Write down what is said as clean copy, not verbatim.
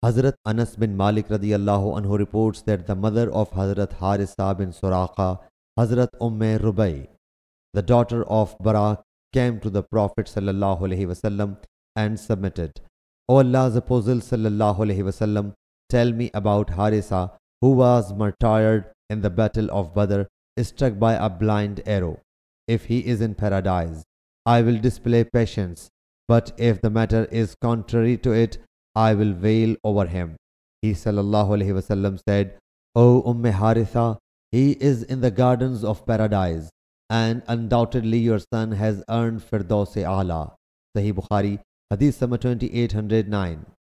Hazrat Anas bin Malik radiyallahu anhu reports that the mother of Hazrat Harisa bin Suraqa, Hazrat Rubai, the daughter of Barak, came to the Prophet sallallahu alaihi wasallam and submitted, O Allah's Apostle sallallahu alaihi wasallam, tell me about Harisa, who was martyred in the battle of Badr, struck by a blind arrow. If he is in paradise, I will display patience, but if the matter is contrary to it, I will wail over him. He sallallahu alaihi wasallam said, O Haritha, he is in the gardens of paradise, and undoubtedly your son has earned Firdaus-e A'la. Sahih Bukhari, Hadith number 2809.